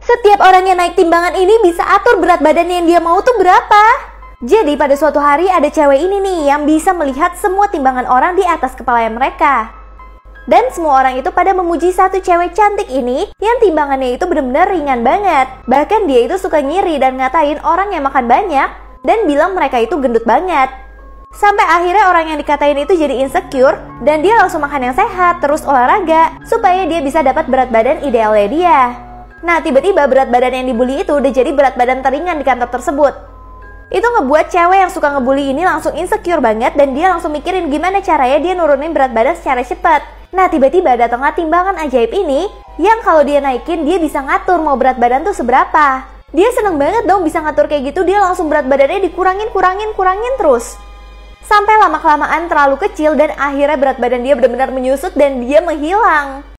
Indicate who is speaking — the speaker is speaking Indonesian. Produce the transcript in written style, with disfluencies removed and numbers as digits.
Speaker 1: Setiap orang yang naik timbangan ini bisa atur berat badan yang dia mau tuh berapa. Jadi pada suatu hari ada cewek ini nih yang bisa melihat semua timbangan orang di atas kepala mereka. Dan semua orang itu pada memuji satu cewek cantik ini yang timbangannya itu benar-benar ringan banget. Bahkan dia itu suka ngiri dan ngatain orang yang makan banyak dan bilang mereka itu gendut banget. Sampai akhirnya orang yang dikatain itu jadi insecure dan dia langsung makan yang sehat terus olahraga supaya dia bisa dapat berat badan idealnya dia. Nah tiba-tiba berat badan yang dibully itu udah jadi berat badan teringan di kantor tersebut. Itu ngebuat cewek yang suka ngebully ini langsung insecure banget dan dia langsung mikirin gimana caranya dia nurunin berat badan secara cepat. Nah tiba-tiba datanglah timbangan ajaib ini yang kalau dia naikin dia bisa ngatur mau berat badan tuh seberapa. Dia seneng banget dong bisa ngatur kayak gitu, dia langsung berat badannya dikurangin terus. Sampai lama-kelamaan terlalu kecil dan akhirnya berat badan dia benar-benar menyusut dan dia menghilang.